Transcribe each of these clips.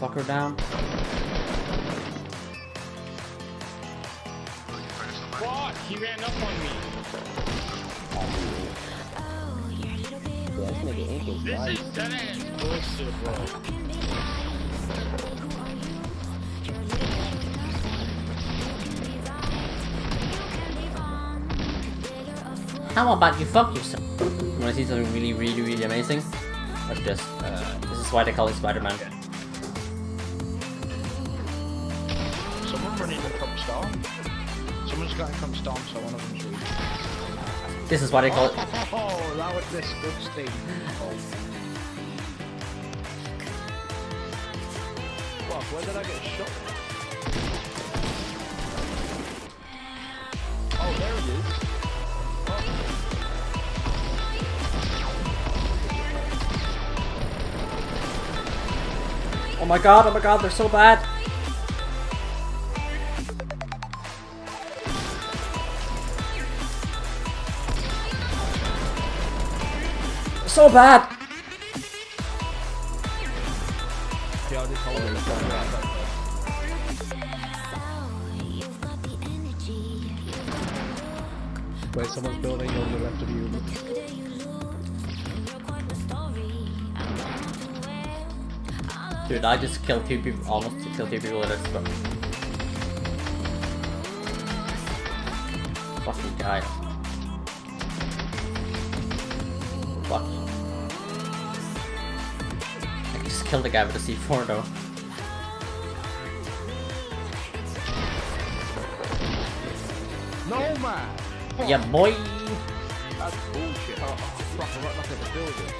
motherfucker down. What? He ran up on me. Yeah, this nigga ink is This nice. is dead-ass bullshit, bro. How about you fuck yourself? You wanna see something really amazing? Watch this. This is why they call it Spider-Man. Someone running in from storm. Someone's got to come storm, so one of them's weak. This is why they call it. Oh, that was disgusting. What? Where did I get shot? Oh, there it is. Oh my god, they're so bad. So bad. Yeah, I'll just hold it. Where someone's building on the left of you. Dude, I just killed two people, almost killed two people with this, but... Fucking guy. Fuck. I just killed the guy with the C4 though. No, man! Yeah, boy! That's bullshit. Oh, fuck, I got nothing to build it.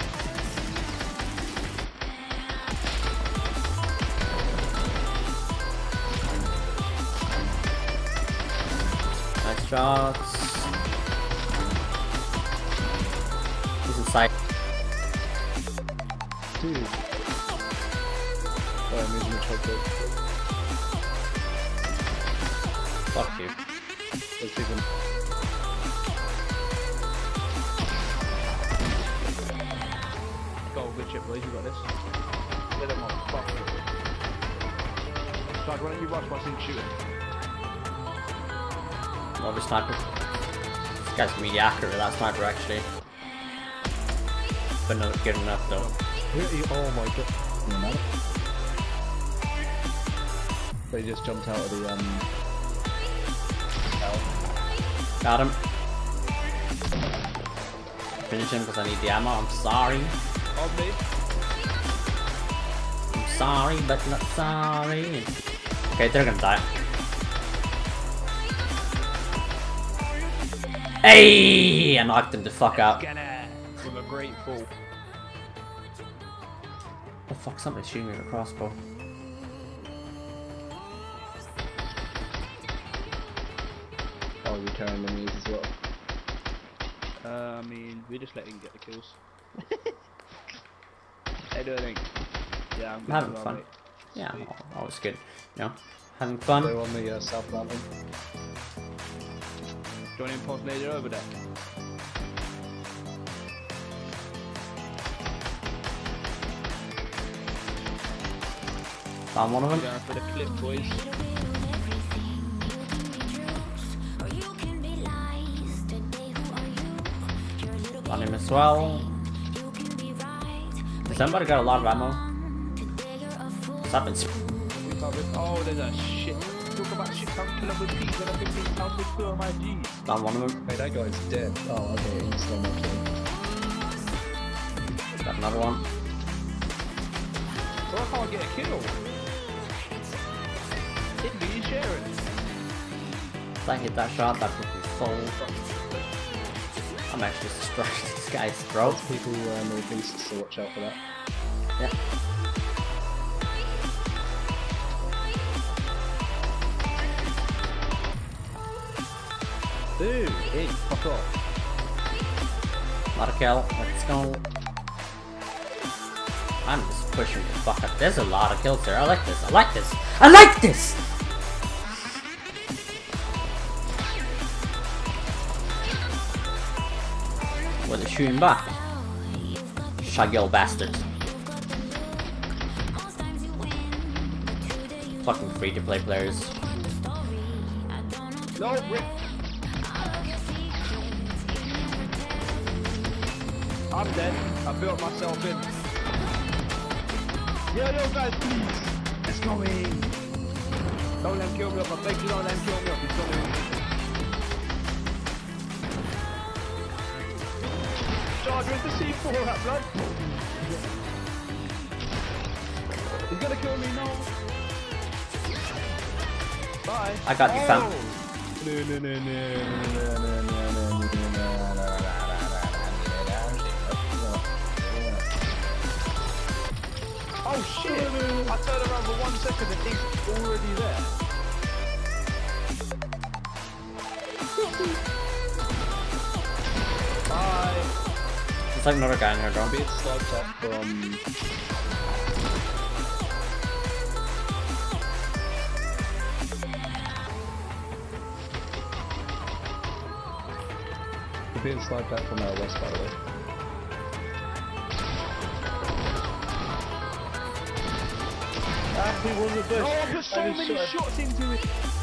Nice shots. He's inside. Dude. Oh, I'm using the chocolate. Fuck you. Let's even. Go, good shit, boys. You got this. Get him on. Fuck you. Dad, why don't you watch what's in shooting? Oh, the sniper. This guy's really accurate with that sniper actually. But not good enough though. Oh my god. No, they just jumped out of the Got him. Finish him because I need the ammo. I'm sorry. On me. I'm sorry, but not sorry. Okay, they're gonna die. Hey! I knocked him the fuck out. Get it. With a great fall. Oh fuck, somebody's shooting me with a crossbow. Oh, you're carrying the knees as well. I mean, we just let him get the kills. How do I think? Yeah, I'm I'm having well, fun. mate. Yeah, Sweet. always good. You know, having fun. They're on the south mountain. Do you want to impulse later over there? Found one of them. Going for the clip, boys. Got him as well. Somebody got a lot of ammo. Stop it. Oh, there's a shit. Talk about shit. Come kill him with peas and a 15 with 2 of my G's. Found one of them. Hey, that guy's dead. Oh, okay, he's still not killed. Got another one. So I can't get a kill. Hit me, sharing. If I hit that shot, that would be full. I'm actually destroying this guy's throat. People northeast, so watch out for that. Yeah. Dude, hey, fuck off. Not a kill. Let's go. I'm just pushing the fuck up. There's a lot of kills there. I like this. I like this. I like this! Well, they're shooting back. Shaggy old bastards. Fucking free-to-play players. No, Rick. I'm dead. I built myself in. Yo, guys, please. Let's go in. Don't let him kill me up. I beg you, don't let him kill me up. He's coming. Charger into C4, that blood. He's gonna kill me, no. Bye. I got you, fam. Oh shit! I turned around for 1 second and he's already there. Bye. It's like another guy in here, bro. Bit slug tap from. Being sniped at from our west, by the way. He was a bush. Oh, I put so many shots into it.